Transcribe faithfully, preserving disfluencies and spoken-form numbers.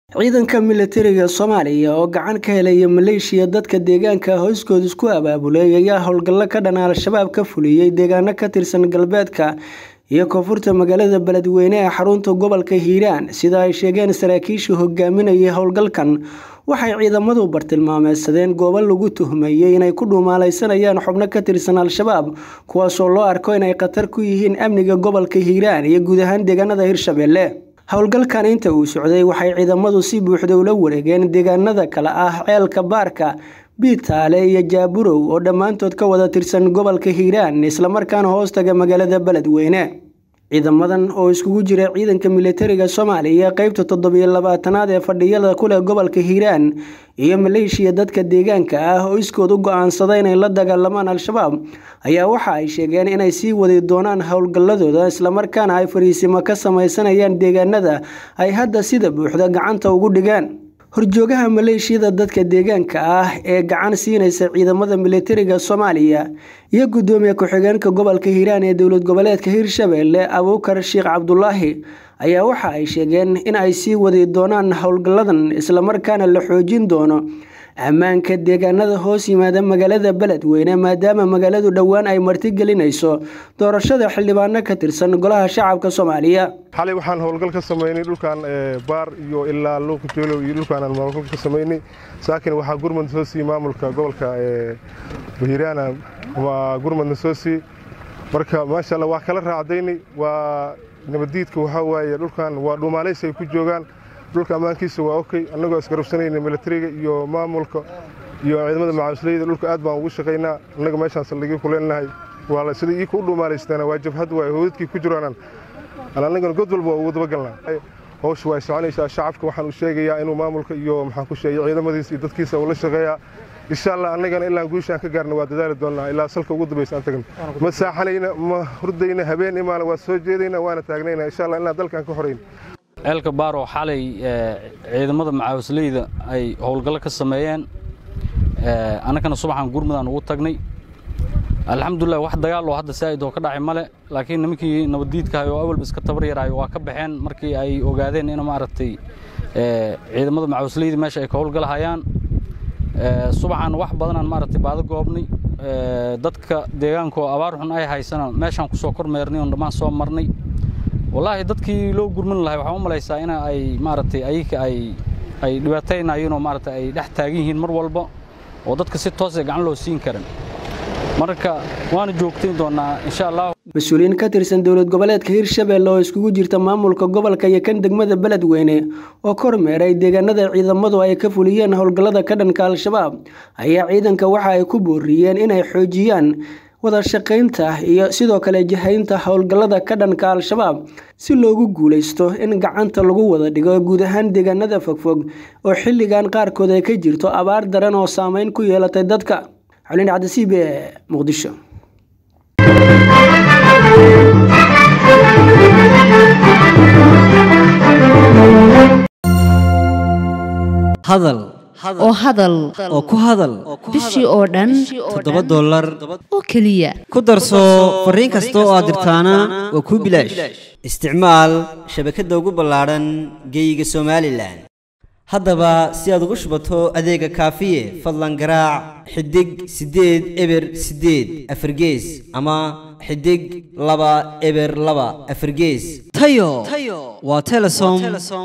ciidanka militariga Soomaaliya oo gacan ka helaya Maleeshiya dadka deegaanka hooskood isku abaabulay ayaa howlgallo ka dhan ah Al-Shabaab ka fuliyay deegaano ka tirsan galbeedka iyo koonfurta magaalada Beledweyne ee xarunta gobolka Hiiraan sida ay sheegeen saraakiisha hogaaminaya howlgalkan waxay ciidamadu bartilmaameedsadeen goobo lagu tuhmayay inay ku dhumaalaysanayaan xubno ka tirsan Al-Shabaab kuwaas oo loo arko inay khatar ku yihiin amniga gobolka Hiiraan iyo guud ahaan deegaanada Hirshabelle. howlgalkan inta uu socday waxay ciidamadu si buuxda ula wareegeen deegaanada kala ah ceelka baarka Biitaale iyo Jaaburow oo dhamaantood ka wada tirsan gobolka Hiiraan isla markaana hoos taga magaalada Beledweyne. ciidamadan oo iskugu jira ciidanka militariga Soomaaliya qaybta toddoba iyo labaatanaad ee fadhiyada ku leh gobolka Hiiraan iyo Maleeshiya dadka deegaanka ah oo iskood u go'aansaday inay la dagaalamaan Al-Shabaab ayaa waxa ay sheegeen inay sii wadi doonaan howlgalladooda isla markaana ay fariisimo ka samaysanayaan deegaanada ay hadda sida buuxda gacanta ugu dhigaan. horjoogaha Maleeshiyada dadka deegaanka ah ee gacan siinaysa ciidamada militariga Soomaaliya iyo gudoomiye ku-xigeenka gobolka Hiiraan ee dowlad goboleedka Hirshabelle Abuukar Sheekh Cabdullaahi ayaa waxa ay sheegeen in ay sii wadi doonaan howlgalladan isla markaana la xoojin doono ammaanka deegaanada hoos yimaada magaalada Beledweyne maadaama magaaladu dhawaan ay marti gelinayso doorashada xildhibaano ka tirsan golaha shacabka Soomaaliya. xalay waxaan howlgal ka sameynay dhulkan baar iyo ilaa Luuqjeelo iyo dhulkan aan howlgal ka sameynay saakin waxa gurmad soo sii maamulka gobolka ee Hiiraan waa gurmad soo sii marka maasha Allah wax kala raacdaynay waa nabadiidka waxa waaye dhulkan waa dhuumaaleysay ku joogan dhulka amaankiisa waa okay annagoo isgarabsanayna militariga iyo maamulka iyo ciidamada macawisleyda dhulka aad baan ugu shaqeynaa annaga meeshaan saldhigyo ku leenahay waa la sida ii ku dhuumaaleystaan waa jabhad waa howdadkii ku jiraan annagana god walba ugu daba galnaa howsha way soconaysaa shacabka waxaan u sheegayaa inuu maamulka iyo maxaan ku sheegay ciidamadiisa iyo dadkiisa uu la shaqeeyaa insha Allah annagana ilaa guushaan ka gaarno waa dadaali doonaa ilaa salka ugu dambeysaan tagno ma saaxanayna ma hurdayna habeen imaan waa soo jeedayna waana taagnayna insha Allah ilaa dalkan ka xoreyn. ceelka baaro xalay ciidamada macawisleyda ay howlgallo ka sameeyeen annagana subaxan gurmudaan ugu tagnay alxamdulillah wax dagaal oo hadda saaid oo ka dhacay male laakiin nimankii nabadiidka oo awalba iska tabar yaraay waa ka baxeen markii ay ogaadeen in maaragtay ciidamada macawisleyda meesha ay ka howlgalahayaan subaxan wax badan aan maaragtay baad goobnay dadka deegaanka oo abaar xun ay haysan meeshan ku soo kormeernay oo dhamaan soo marnay والله dadkii loo gurmin lahay waxa u malaysaa in ay maartay ayka ay ay dhibaataynayeen oo maartay ay dhax taagan yihiin mar walba oo dadka si toos ah gacan loo siin karin marka waan joogteen doonaa insha Allah. mas'uuliyiin ka tirsan dowlad goboleedka Hirshabelle oo iskugu jirta maamulka gobolka iyo kan degmada Beledweyne oo kormeeray deegaanada ciidamadu ay ka fuliyeen howlgallada ka dhanka Al-Shabaab ayaa ciidanka waxa ay ku booriyeen inay xoojiyaan wada shaqeynta iyo sidoo kale jahaynta howlgallada ka dhanka Al-Shabaab si loogu guuleysto in gacanta lagu wada dhigo guud ahaan deegaanada fogfog oo xilligan qaarkood ay ka jirto abaar daran oo saameyn ku yeelatay dadka. Xalin Cabdisiib Muqdisho. hadal oo hadal oo ku hadal bishii oo dhan toddoba dollar oo kaliya ku darso fariin kasta oo aad dirtaana waa ku bilaash isticmaal shabakadda ugu ballaaran geyga Soomaaliland haddaba si aad ugu shubato adeega kaafiye fadlan garaac xidig sideed eber sideed afargees ama xidig laba eber laba afargees tayo waa Telesom.